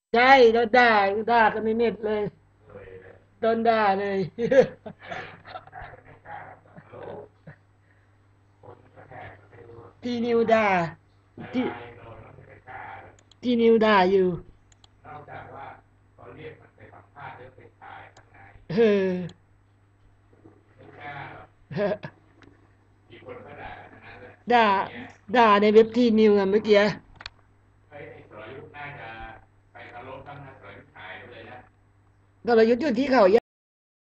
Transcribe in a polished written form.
ใช่โดนด่ากันในเน็ตเลยโดนด่าเลย ที่นิวด่าที่ที่นิวด่าอยู่นอกจากว่าเขาเรียกมันไปสัมภาษณ์หรือไปถ่ายข้างในเออไม่กล้าหรอกมีคนก็ด่ากันทั้งนั้นแหละด่าอย่างเงี้ยด่าในเว็บที่นิวอะเมื่อกี้ไอ้สรยุทธ์น่าจะไปเคารพตั้งแต่สรยุทธ์หายไปเลยนะกลยุทธ์อยู่ที่เขา